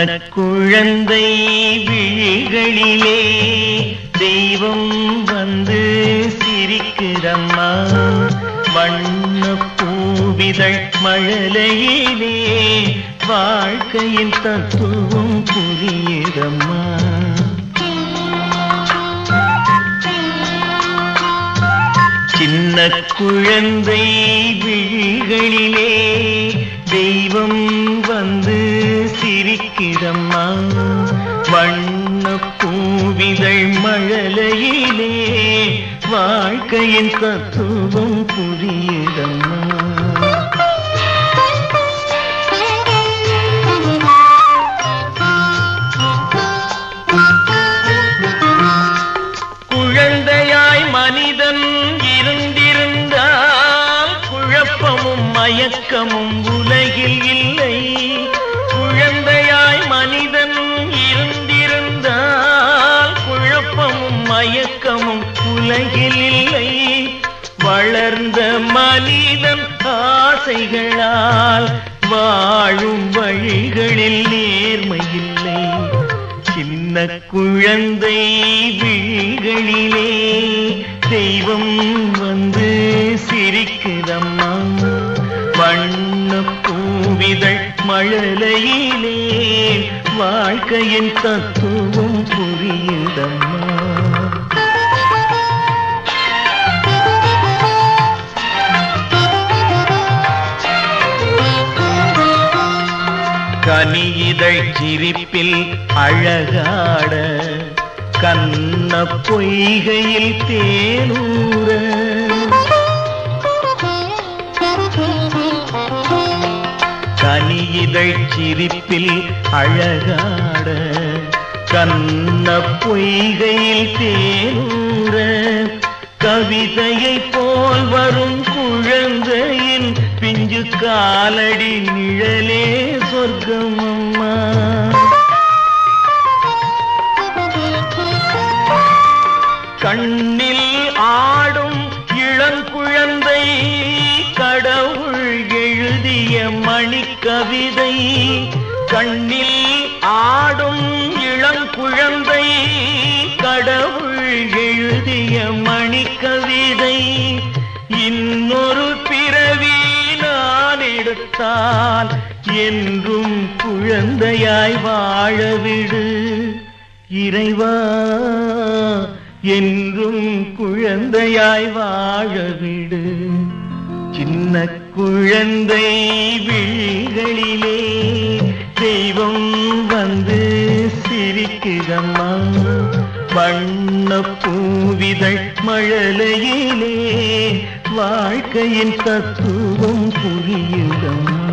குழந்தை விழிகளிலே தெய்வம் வந்து சிரிக்குதம்மா. வண்ண பூவிதழ் மழலையிலே வாழ்க்கையின் தத்துவம் புரியுதம்மா. சின்ன குழந்தை விழிகளிலே தெய்வம் வந்து சிரிக்குதம்மா. வண்ண பூவிதழ் மழலையிலே வாழ்க்கையின் தத்துவம் புரியுதம்மா. குழந்தையாய் மனிதன் இருந்திருந்தால் குழப்பமும் மயக்கமும் உலகில் இல்லை. குழந்தையாய் மனிதன் இருந்திருந்தால் குழப்பமும் மயக்கமும் உலகில் இல்லை. வளர்ந்த மனிதன் ஆசைகளால் வாழும் வழிகளில் நேர்மையில்லை. சின்ன குழந்தை விழிகளிலே தெய்வம் வந்து சிரிக்குதம்மா. வண்ண பூவிதழ் மழலையிலே வாழ்க்கையின் தத்துவம் புரியுதம்மா. கனியிதழ் சிரிப்பில் அழகாட கண்ண பொய்கையில் தேனூர. கனியிதழ் சிரிப்பில் அழகாட கண்ண பொய்கையில் தேனூர. கவிதையை போல் வரும் குழந்தையின் பிஞ்சு காலடி நிழலே சொர்க்கம் அம்மா. கண்ணில் ஆடும் இளங்குழந்தை கடவுள் எழுதிய மணிக்கவிதை. கண்ணில் ஆடும் இளங்குழந்தை கடவுள் எழுதிய மணிக்கவிதை. இன்னொரு பிறவி நான் எடுத்தால் என்றும் குழந்தையாய் வாழவிடு இறைவா. என்றும் குழந்தையாய் வாழவிடு. சின்ன குழந்தை விழிகளிலே தெய்வம் வந்து சிரிக்குதம்மா. வண்ண பூவிதழ் மழலையிலே வாழ்க்கையின் தத்துவம் புரியுதம்மா.